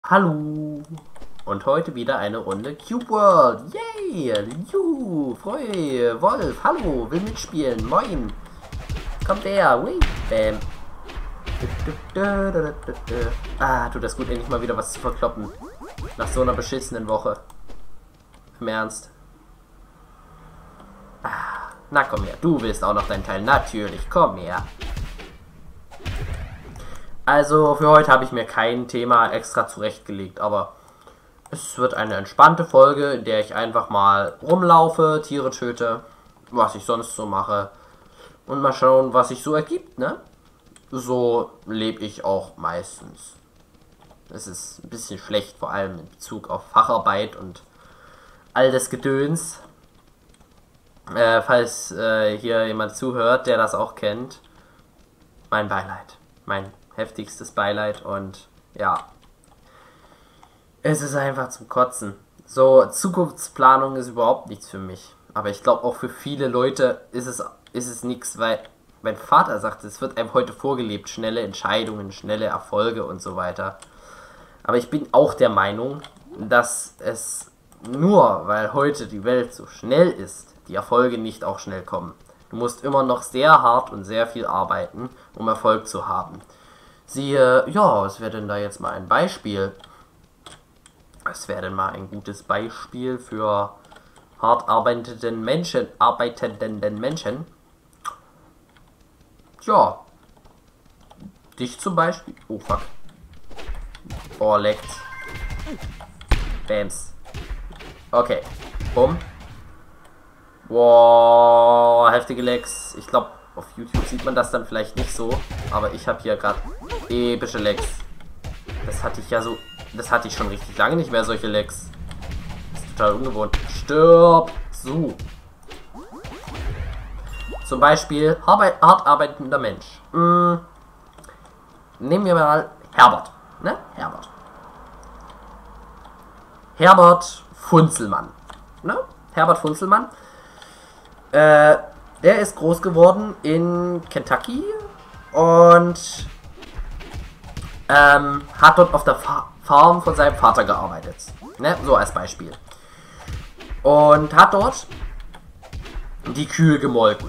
Hallo! Und heute wieder eine Runde Cube World. Yay! Juhu! Freu! Wolf! Hallo! Will mitspielen! Moin! Kommt her! Wee! Bam! Ah, tut das gut, endlich mal wieder was zu verkloppen. Nach so einer beschissenen Woche. Im Ernst. Ah, na komm her, du willst auch noch deinen Teil. Natürlich, komm her. Also für heute habe ich mir kein Thema extra zurechtgelegt, aber es wird eine entspannte Folge, in der ich einfach mal rumlaufe, Tiere töte, was ich sonst so mache und mal schauen, was sich so ergibt, ne? So lebe ich auch meistens. Es ist ein bisschen schlecht, vor allem in Bezug auf Facharbeit und all das Gedöns. Falls hier jemand zuhört, der das auch kennt, mein Beileid. Mein heftigstes Beileid und ja, es ist einfach zum Kotzen. So, Zukunftsplanung ist überhaupt nichts für mich. Aber ich glaube auch für viele Leute ist es nichts, weil mein Vater sagt, es wird einem heute vorgelebt, schnelle Entscheidungen, schnelle Erfolge und so weiter. Aber ich bin auch der Meinung, dass es nur, weil heute die Welt so schnell ist, die Erfolge nicht auch schnell kommen. Du musst immer noch sehr hart und sehr viel arbeiten, um Erfolg zu haben. Siehe, ja, was wäre denn da jetzt mal ein Beispiel? Was wäre denn mal ein gutes Beispiel für hart arbeitenden Menschen? Tja, dich zum Beispiel. Oh fuck. Oh, leckt. Bams. Okay. Bumm. Wow, heftige Lecks. Ich glaube, auf YouTube sieht man das dann vielleicht nicht so, aber ich habe hier gerade epische Lecks. Das hatte ich ja so, das hatte ich schon richtig lange nicht mehr, solche Lecks. Das ist total ungewohnt. Stirb! So. Zum Beispiel hart arbeitender Mensch. Nehmen wir mal Herbert. Ne? Herbert. Herbert Funzelmann. Ne? Herbert Funzelmann. Der ist groß geworden in Kentucky und hat dort auf der Farm von seinem Vater gearbeitet. Ne? So als Beispiel. Und hat dort die Kühe gemolken.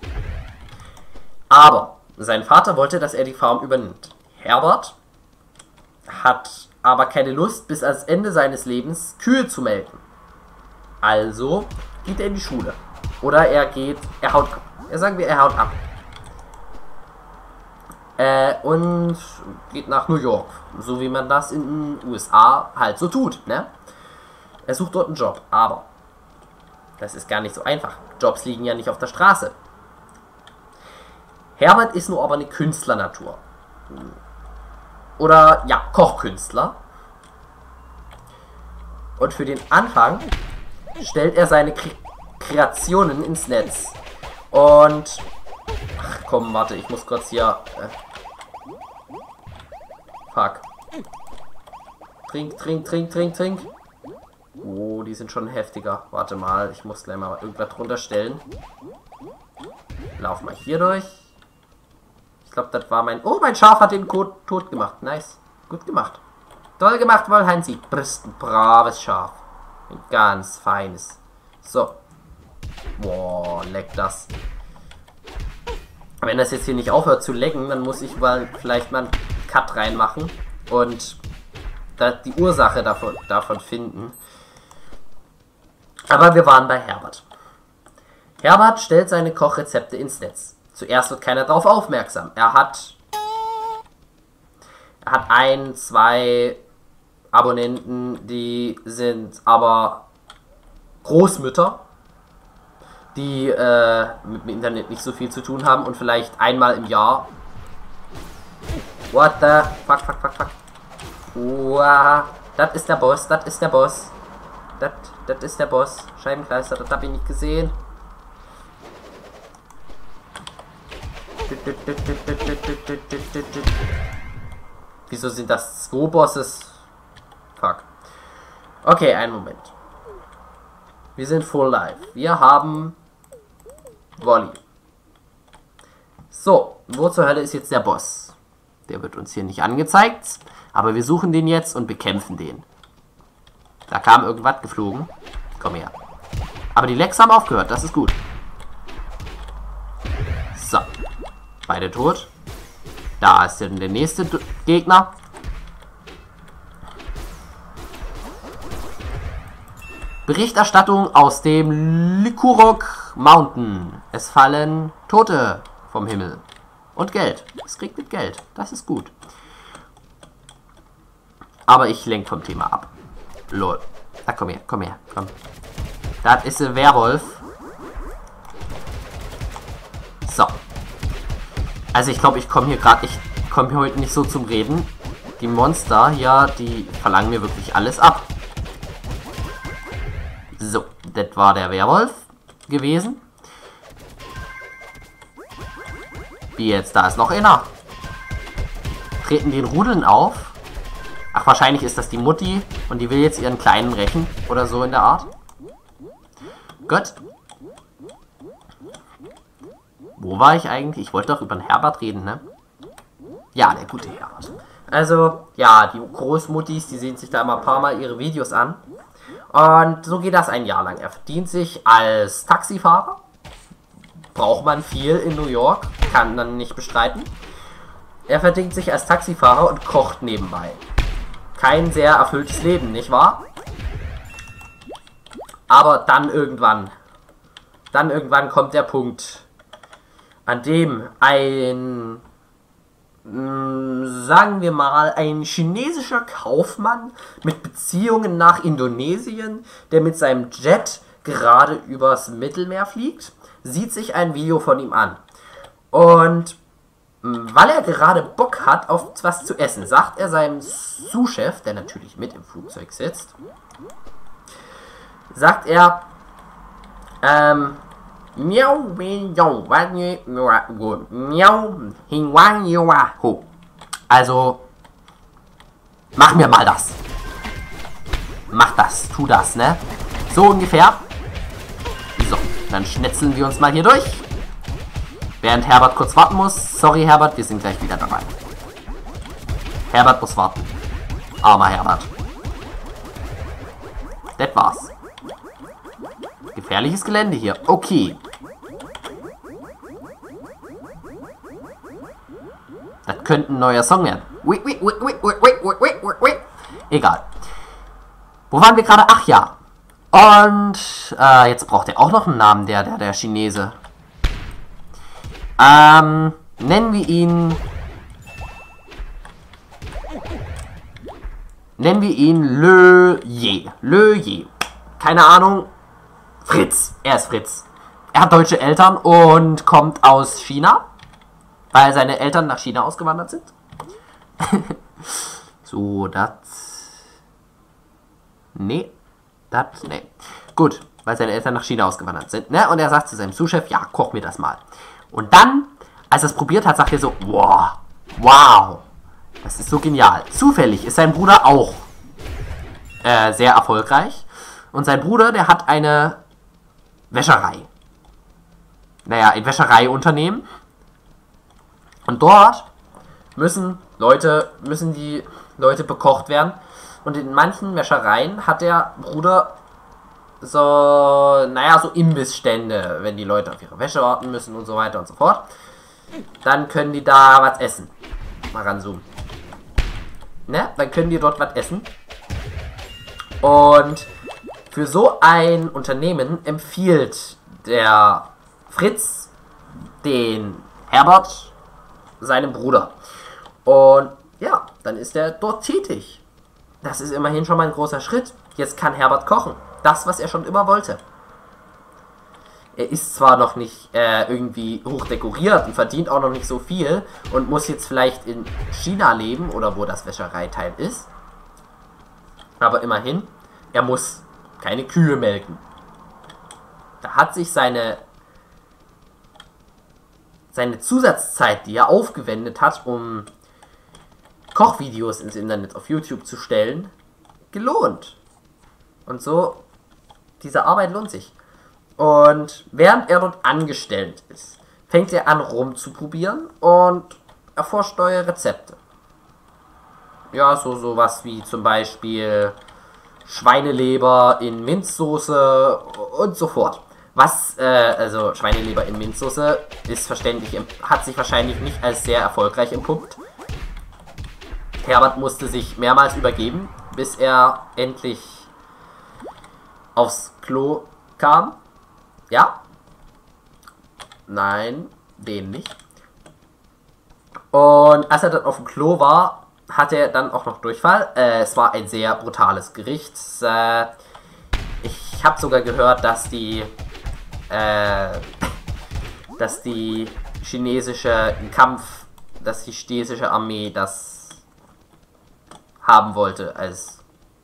Aber sein Vater wollte, dass er die Farm übernimmt. Herbert hat aber keine Lust, bis ans Ende seines Lebens Kühe zu melken. Also geht er in die Schule. Oder er haut ab. Sagen wir, er haut ab. Und geht nach New York. So wie man das in den USA halt so tut, ne? Er sucht dort einen Job, aber das ist gar nicht so einfach. Jobs liegen ja nicht auf der Straße. Herbert ist nur aber eine Künstlernatur. Oder, ja, Kochkünstler. Und für den Anfang stellt er seine Kreationen ins Netz. Und... Ach komm, warte, ich muss kurz hier... Fuck. Trink. Oh, die sind schon heftiger. Warte mal, ich muss gleich mal irgendwas drunter stellen. Lauf mal hier durch. Ich glaube, das war mein... Oh, mein Schaf hat den tot gemacht. Nice. Gut gemacht. Toll gemacht, Wollheinzi. Bist ein braves Schaf. Ein ganz feines. So. Boah, leck das. Wenn das jetzt hier nicht aufhört zu lecken, dann muss ich mal vielleicht mal einen Cut reinmachen und die Ursache davon finden. Aber wir waren bei Herbert. Herbert stellt seine Kochrezepte ins Netz. Zuerst wird keiner darauf aufmerksam. Er hat 1, 2 Abonnenten, die sind aber Großmütter, die mit dem Internet nicht so viel zu tun haben und vielleicht einmal im Jahr. What the fuck. Wow, das ist der Boss. Das ist der Boss. Scheibenkleister, das habe ich nicht gesehen. Wieso sind das 2 Bosses? Fuck. Okay, einen Moment. Wir sind full live. Wir haben Wolli. So, wo zur Hölle ist jetzt der Boss? Der wird uns hier nicht angezeigt. Aber wir suchen den jetzt und bekämpfen den. Da kam irgendwas geflogen. Komm her. Aber die Lecks haben aufgehört, das ist gut. So. Beide tot. Da ist dann der nächste Gegner. Berichterstattung aus dem Likurok Mountain. Es fallen Tote vom Himmel. Und Geld. Es regnet Geld. Das ist gut. Aber ich lenke vom Thema ab. Lol. Na, komm her, komm. Das ist ein Werwolf. So. Also ich glaube, ich komme hier heute nicht so zum Reden. Die Monster hier, die verlangen mir wirklich alles ab. So, das war der Werwolf gewesen. Wie jetzt? Da ist noch einer. Treten den Rudeln auf. Ach, wahrscheinlich ist das die Mutti und die will jetzt ihren Kleinen rächen oder so in der Art. Gut. Wo war ich eigentlich? Ich wollte doch über den Herbert reden, ne? Ja, der gute Herbert. Also, ja, die Großmuttis, die sehen sich da immer ein paar Mal ihre Videos an. Und so geht das ein Jahr lang. Er verdient sich als Taxifahrer. Braucht man viel in New York. Kann man nicht bestreiten. Er verdient sich als Taxifahrer und kocht nebenbei. Kein sehr erfülltes Leben, nicht wahr? Aber dann irgendwann kommt der Punkt, an dem ein, sagen wir mal, ein chinesischer Kaufmann mit Beziehungen nach Indonesien, der mit seinem Jet gerade übers Mittelmeer fliegt, sieht sich ein Video von ihm an. Und weil er gerade Bock hat auf was zu essen, sagt er seinem Sous-Chef, der natürlich mit im Flugzeug sitzt, sagt er, also, mach mir mal das. Mach das, tu das, ne? So ungefähr. So, dann schnetzeln wir uns mal hier durch. Während Herbert kurz warten muss. Sorry, Herbert, wir sind gleich wieder dabei. Herbert muss warten. Armer Herbert. Das war's. Gefährliches Gelände hier. Okay. Das könnte ein neuer Song werden. Egal. Wo waren wir gerade? Ach ja. Und jetzt braucht er auch noch einen Namen, der Chinese. Nennen wir ihn Le Ye. Le Ye. Keine Ahnung. Fritz. Er ist Fritz. Er hat deutsche Eltern und kommt aus China, weil seine Eltern nach China ausgewandert sind. So, das... Nee. Gut, weil seine Eltern nach China ausgewandert sind, ne? Und er sagt zu seinem Sous-Chef, ja, koch mir das mal. Und dann, als er es probiert hat, sagt er so, wow, das ist so genial. Zufällig ist sein Bruder auch sehr erfolgreich. Und sein Bruder, der hat eine Wäscherei. Naja, ein Wäschereiunternehmen. Und dort müssen die Leute bekocht werden. Und in manchen Wäschereien hat der Bruder so, naja, so Imbissstände, wenn die Leute auf ihre Wäsche warten müssen und so weiter und so fort. Dann können die da was essen. Mal ranzoomen. Ne? Dann können die dort was essen. Und für so ein Unternehmen empfiehlt der Fritz den Herbert seinem Bruder. Und ja, dann ist er dort tätig. Das ist immerhin schon mal ein großer Schritt. Jetzt kann Herbert kochen. Das, was er schon immer wollte. Er ist zwar noch nicht irgendwie hoch dekoriert und verdient auch noch nicht so viel und muss jetzt vielleicht in China leben oder wo das Wäschereiteil ist. Aber immerhin, er muss keine Kühe melken. Da hat sich seine Zusatzzeit, die er aufgewendet hat, um Kochvideos ins Internet auf YouTube zu stellen, gelohnt. Und so, diese Arbeit lohnt sich. Und während er dort angestellt ist, fängt er an rumzuprobieren und erforscht neue Rezepte. Ja, sowas wie zum Beispiel Schweineleber in Minzsoße und so fort. Also Schweineleber in Minzsoße ist verständlich, hat sich wahrscheinlich nicht als sehr erfolgreich entpuppt. Herbert musste sich mehrmals übergeben, bis er endlich aufs Klo kam. Ja? Nein, den nicht. Und als er dann auf dem Klo war, hatte er dann auch noch Durchfall. Es war ein sehr brutales Gericht. Ich habe sogar gehört, dass die chinesische Armee das haben wollte als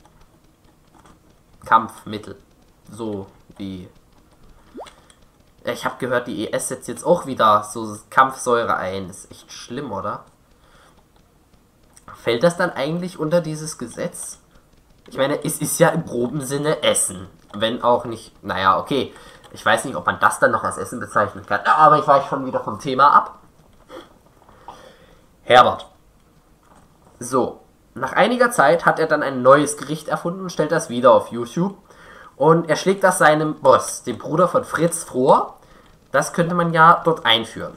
Kampfmittel. So wie... Ich habe gehört, die ES setzt jetzt auch wieder so Kampfsäure ein. Ist echt schlimm, oder? Fällt das dann eigentlich unter dieses Gesetz? Ich meine, es ist ja im groben Sinne Essen. Wenn auch nicht... Naja, okay. Ich weiß nicht, ob man das dann noch als Essen bezeichnen kann. Aber ich weiche schon wieder vom Thema ab. Herbert. So. Nach einiger Zeit hat er dann ein neues Gericht erfunden und stellt das wieder auf YouTube. Und er schlägt das seinem Boss, dem Bruder von Fritz, vor. Das könnte man ja dort einführen.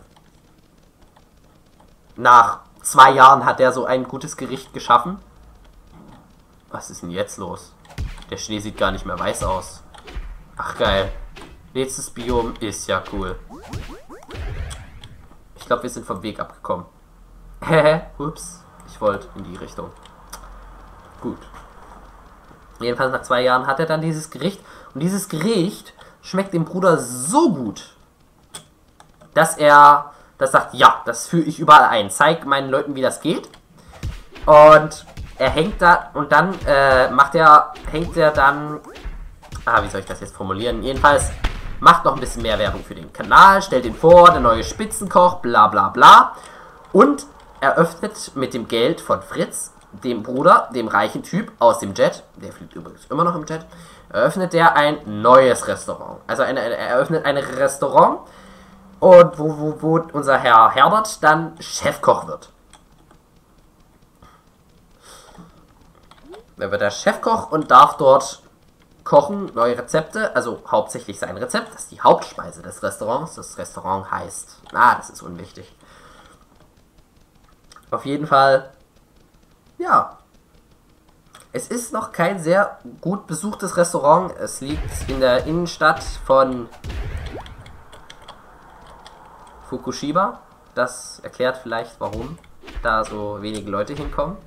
Nach 2 Jahren hat er so ein gutes Gericht geschaffen. Was ist denn jetzt los? Der Schnee sieht gar nicht mehr weiß aus. Ach geil. Nächstes Biom ist ja cool. Ich glaube, wir sind vom Weg abgekommen. Ups. Ich wollte in die Richtung. Gut. Jedenfalls nach 2 Jahren hat er dann dieses Gericht. Und dieses Gericht schmeckt dem Bruder so gut, dass er das sagt, ja, das führe ich überall ein. Zeig meinen Leuten, wie das geht. Und er hängt da und dann hängt er dann... wie soll ich das jetzt formulieren? Jedenfalls macht noch ein bisschen mehr Werbung für den Kanal, stellt ihn vor, der neue Spitzenkoch, bla bla bla. Und eröffnet mit dem Geld von Fritz, dem Bruder, dem reichen Typ aus dem Jet, der fliegt übrigens immer noch im Jet, eröffnet er ein neues Restaurant. Also er eröffnet ein Restaurant, und wo unser Herr Herbert dann Chefkoch wird. Er wird der Chefkoch und darf dort kochen, neue Rezepte, also hauptsächlich sein Rezept, das ist die Hauptspeise des Restaurants. Das Restaurant heißt, das ist unwichtig. Auf jeden Fall, ja. Es ist noch kein sehr gut besuchtes Restaurant. Es liegt in der Innenstadt von Fukushima. Das erklärt vielleicht, warum da so wenige Leute hinkommen.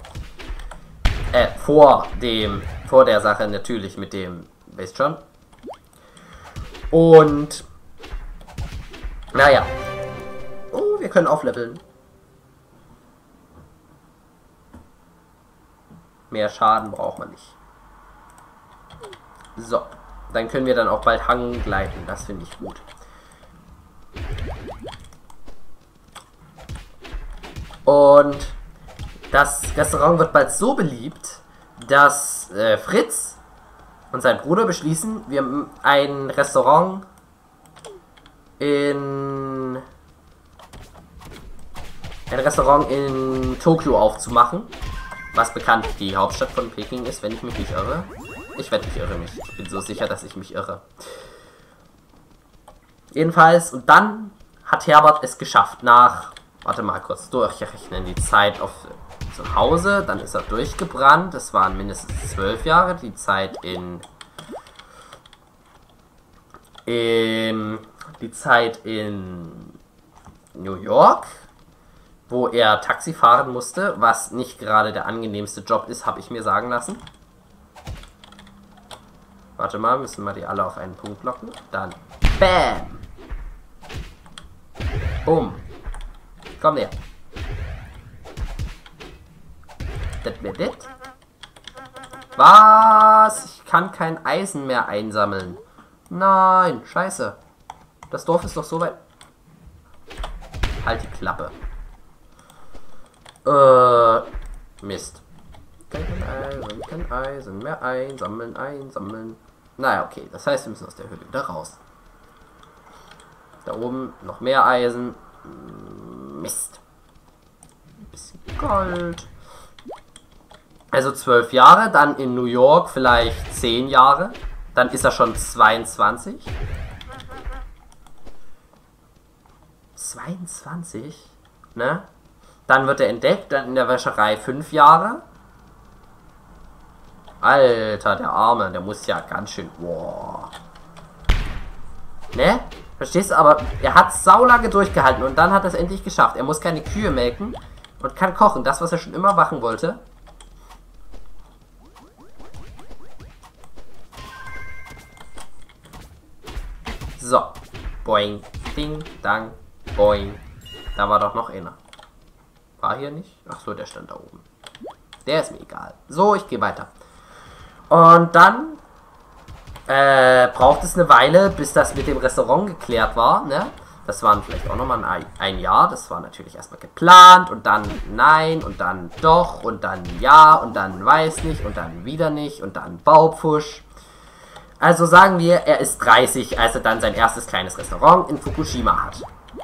Vor der Sache natürlich mit dem, weißt schon. Und, naja. Oh, wir können aufleveln. Mehr Schaden braucht man nicht. So, dann können wir dann auch bald Hang gleiten. Das finde ich gut. Und das Restaurant wird bald so beliebt, dass Fritz und sein Bruder beschließen, wir ein Restaurant in Tokio aufzumachen, was bekannt die Hauptstadt von Peking ist, wenn ich mich nicht irre. Ich wette, ich irre mich. Ich bin so sicher, dass ich mich irre. Jedenfalls, und dann hat Herbert es geschafft, warte mal kurz durchrechnen, die Zeit zu Hause, dann ist er durchgebrannt, das waren mindestens 12 Jahre, die Zeit in New York, wo er Taxi fahren musste, was nicht gerade der angenehmste Job ist, habe ich mir sagen lassen. Warte mal, müssen wir die alle auf einen Punkt locken. Dann BAM! Boom! Komm her! Das. Was? Ich kann kein Eisen mehr einsammeln. Nein, scheiße. Das Dorf ist doch so weit... Halt die Klappe. Mist. Kein Eisen mehr einsammeln. Naja, okay. Das heißt, wir müssen aus der Höhle wieder raus. Da oben noch mehr Eisen. Mist. Ein bisschen Gold. Also 12 Jahre, dann in New York vielleicht 10 Jahre. Dann ist er schon 22. 22? Ne? Dann wird er entdeckt, dann in der Wäscherei 5 Jahre. Alter, der Arme, der muss ja ganz schön... Boah. Ne? Verstehst du? Aber er hat saulange durchgehalten und dann hat er es endlich geschafft. Er muss keine Kühe melken und kann kochen. Das, was er schon immer machen wollte. So. Boing. Ding, dang, boing. Da war doch noch einer. War hier nicht? Ach so, der stand da oben. Der ist mir egal. So, ich gehe weiter. Und dann braucht es eine Weile, bis das mit dem Restaurant geklärt war, ne? Das waren vielleicht auch nochmal ein Jahr. Das war natürlich erstmal geplant und dann nein und dann doch und dann ja und dann weiß nicht und dann wieder nicht und dann Baupfusch. Also sagen wir, er ist 30, als er dann sein erstes kleines Restaurant in Fukushima hat.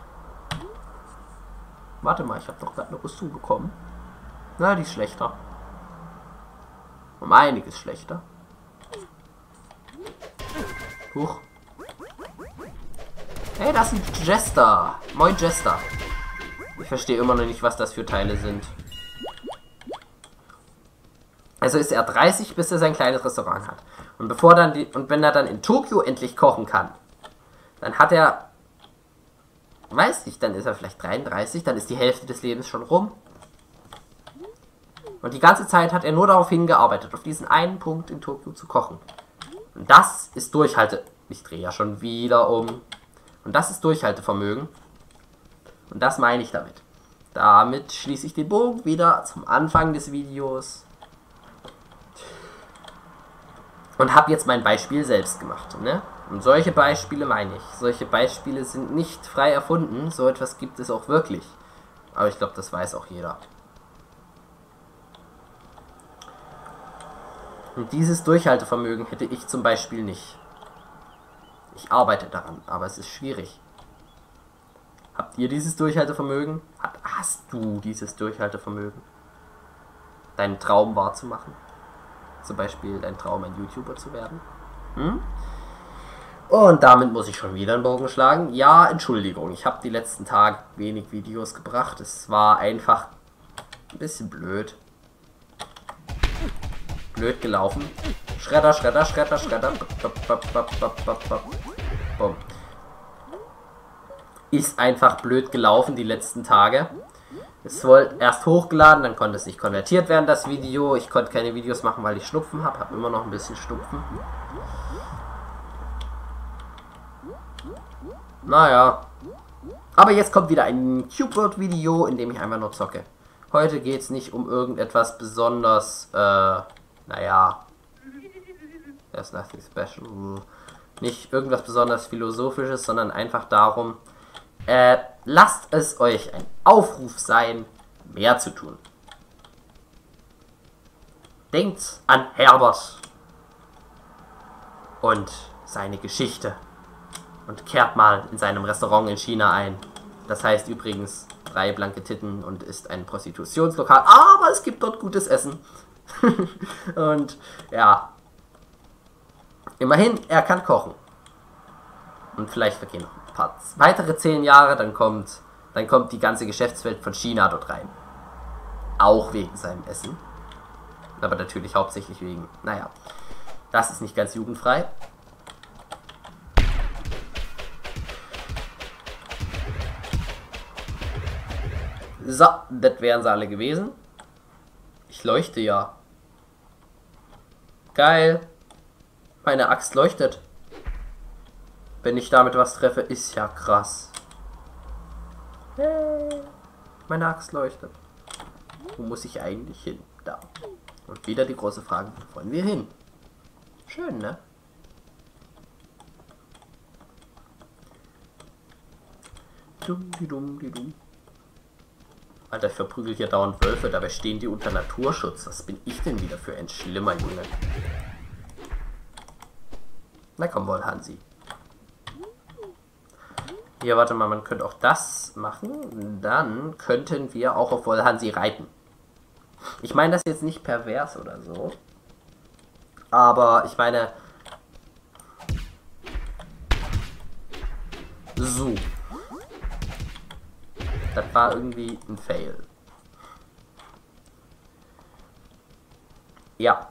Warte mal, ich habe doch gerade eine Rüstung bekommen. Na, die ist schlechter. Um einiges schlechter. Huch. Hey, das ist ein Jester. Moin Jester. Ich verstehe immer noch nicht, was das für Teile sind. Also ist er 30, bis er sein kleines Restaurant hat. Und bevor dann wenn er dann in Tokio endlich kochen kann, dann hat er, weiß nicht, dann ist er vielleicht 33, dann ist die Hälfte des Lebens schon rum. Und die ganze Zeit hat er nur darauf hingearbeitet, auf diesen einen Punkt in Tokio zu kochen. Und das ist Durchhalte... Ich drehe ja schon wieder um. Und das ist Durchhaltevermögen. Und das meine ich damit. Damit schließe ich den Bogen wieder zum Anfang des Videos. Und habe jetzt mein Beispiel selbst gemacht. Ne? Und solche Beispiele meine ich. Solche Beispiele sind nicht frei erfunden. So etwas gibt es auch wirklich. Aber ich glaube, das weiß auch jeder. Und dieses Durchhaltevermögen hätte ich zum Beispiel nicht. Ich arbeite daran, aber es ist schwierig. Habt ihr dieses Durchhaltevermögen? Hast du dieses Durchhaltevermögen? Deinen Traum wahrzumachen? Zum Beispiel dein Traum, ein YouTuber zu werden? Hm? Und damit muss ich schon wieder einen Bogen schlagen. Ja, Entschuldigung, ich habe die letzten Tage wenig Videos gebracht. Es war einfach ein bisschen blöd. Blöd gelaufen. Schredder, Schredder, Schredder, Schredder. Bumm. Ist einfach blöd gelaufen die letzten Tage. Es wurde erst hochgeladen, dann konnte es nicht konvertiert werden, das Video. Ich konnte keine Videos machen, weil ich Schnupfen habe. Habe immer noch ein bisschen Schnupfen. Naja. Aber jetzt kommt wieder ein Cubeword-Video, in dem ich einfach nur zocke. Heute geht es nicht um irgendetwas besonders, naja. There's nothing special. Nicht irgendwas besonders Philosophisches, sondern einfach darum, lasst es euch ein Aufruf sein, mehr zu tun. Denkt an Herbert und seine Geschichte und kehrt mal in seinem Restaurant in China ein. Das heißt übrigens 3 blanke Titten und ist ein Prostitutionslokal, aber es gibt dort gutes Essen. Und ja, immerhin, er kann kochen. Und vielleicht vergehen noch ein paar weitere 10 Jahre, dann kommt die ganze Geschäftswelt von China dort rein. Auch wegen seinem Essen. Aber natürlich hauptsächlich wegen, naja, das ist nicht ganz jugendfrei. So, das wären sie alle gewesen. Ich leuchte ja. Geil. Meine Axt leuchtet. Wenn ich damit was treffe, ist ja krass. Hey, meine Axt leuchtet. Wo muss ich eigentlich hin? Da. Und wieder die große Frage, wo wollen wir hin? Schön, ne? Dumm. Alter, ich verprügel hier dauernd Wölfe, dabei stehen die unter Naturschutz. Was bin ich denn wieder für ein schlimmer Junge? Na komm wohl, Hansi. Hier, warte mal, man könnte auch das machen. Dann könnten wir auch auf Wollhansi reiten. Ich meine das jetzt nicht pervers oder so. Aber ich meine... So. Das war irgendwie ein Fail. Ja.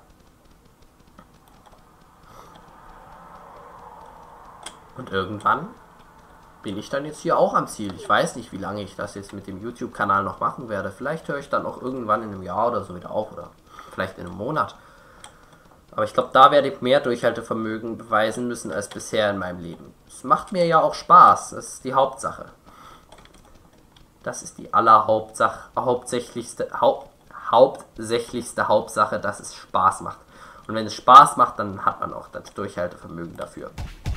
Und irgendwann bin ich dann jetzt hier auch am Ziel. Ich weiß nicht, wie lange ich das jetzt mit dem YouTube-Kanal noch machen werde. Vielleicht höre ich dann auch irgendwann in einem Jahr oder so wieder auf. Oder vielleicht in einem Monat. Aber ich glaube, da werde ich mehr Durchhaltevermögen beweisen müssen als bisher in meinem Leben. Es macht mir ja auch Spaß. Das ist die Hauptsache. Das ist die hauptsächlichste Hauptsache, dass es Spaß macht. Und wenn es Spaß macht, dann hat man auch das Durchhaltevermögen dafür.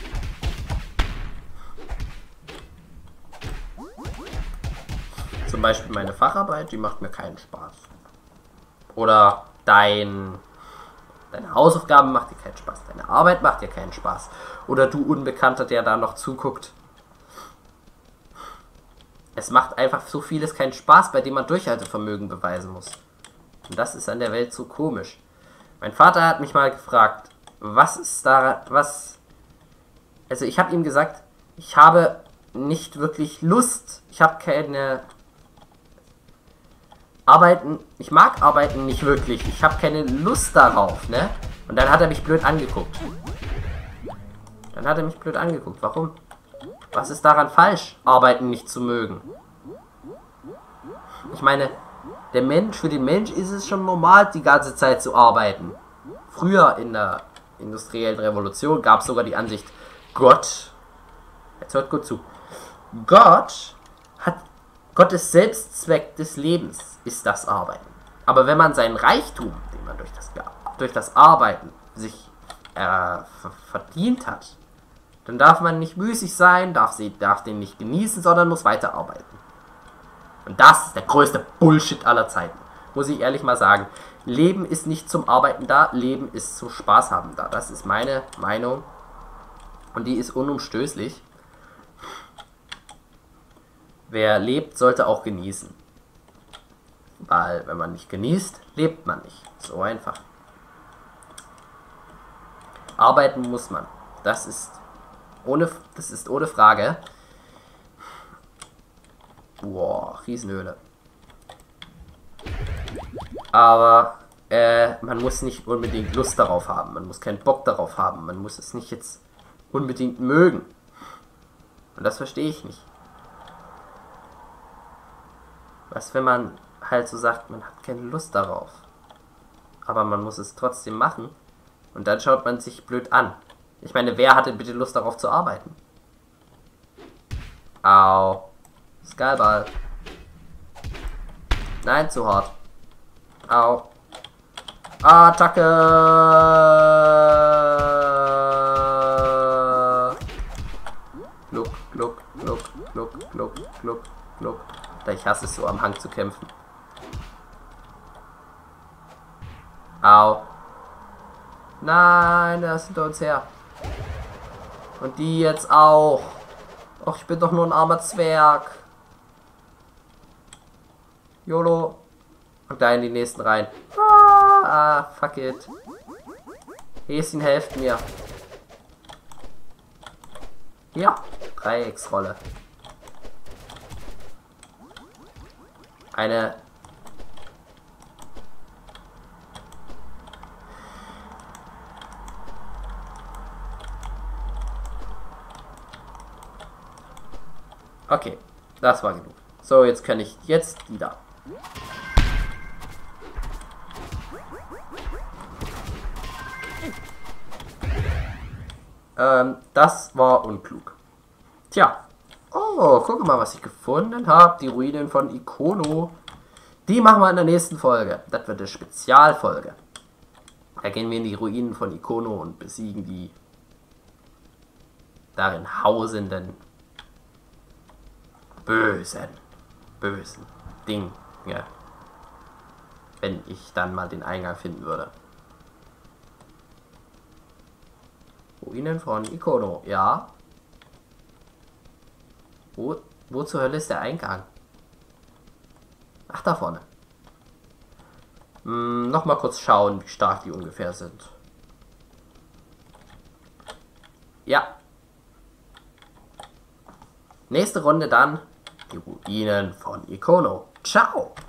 Zum Beispiel meine Facharbeit, die macht mir keinen Spaß. Oder deine Hausaufgaben macht dir keinen Spaß. Deine Arbeit macht dir keinen Spaß. Oder du Unbekannter, der da noch zuguckt. Es macht einfach so vieles keinen Spaß, bei dem man Durchhaltevermögen beweisen muss. Und das ist an der Welt so komisch. Mein Vater hat mich mal gefragt, also ich habe ihm gesagt, ich habe nicht wirklich Lust. Ich habe ich mag Arbeiten nicht wirklich. Ich habe keine Lust darauf, ne? Und dann hat er mich blöd angeguckt. Warum? Was ist daran falsch, Arbeiten nicht zu mögen? Ich meine, für den Mensch ist es schon normal, die ganze Zeit zu arbeiten. Früher in der industriellen Revolution gab es sogar die Ansicht, jetzt hört gut zu, Gottes Selbstzweck des Lebens ist das Arbeiten. Aber wenn man seinen Reichtum, den man durch das Arbeiten sich verdient hat, dann darf man nicht müßig sein, darf den nicht genießen, sondern muss weiterarbeiten. Und das ist der größte Bullshit aller Zeiten. Muss ich ehrlich mal sagen. Leben ist nicht zum Arbeiten da, Leben ist zum Spaß haben da. Das ist meine Meinung. Und die ist unumstößlich. Wer lebt, sollte auch genießen. Weil, wenn man nicht genießt, lebt man nicht. So einfach. Arbeiten muss man. Das ist ohne Frage. Boah, Riesenhöhle. Aber man muss nicht unbedingt Lust darauf haben. Man muss keinen Bock darauf haben. Man muss es nicht jetzt unbedingt mögen. Und das verstehe ich nicht. Was, wenn man halt so sagt, man hat keine Lust darauf. Aber man muss es trotzdem machen. Und dann schaut man sich blöd an. Ich meine, wer hatte bitte Lust darauf zu arbeiten? Au. Skyball. Nein, zu hart. Au. Attacke! Gluck, gluck, gluck, gluck, gluck, gluck, gluck. Ich hasse es so, am Hang zu kämpfen. Au. Nein, der ist hinter uns her. Und die jetzt auch. Och, ich bin doch nur ein armer Zwerg. YOLO. Und da in die nächsten rein. Fuck it. Häschen, helft mir. Ja, Dreiecksrolle. Eine... Okay, das war genug. So, jetzt kann ich die da. Das war unklug. Tja. Oh, guck mal, was ich gefunden habe. Die Ruinen von Ikono. Die machen wir in der nächsten Folge. Das wird eine Spezialfolge. Da gehen wir in die Ruinen von Ikono und besiegen die darin hausenden bösen Dinge. Wenn ich dann mal den Eingang finden würde. Ruinen von Ikono, ja. Wo zur Hölle ist der Eingang? Ach, da vorne. Nochmal kurz schauen, wie stark die ungefähr sind. Ja. Nächste Runde dann die Ruinen von Ikono. Ciao!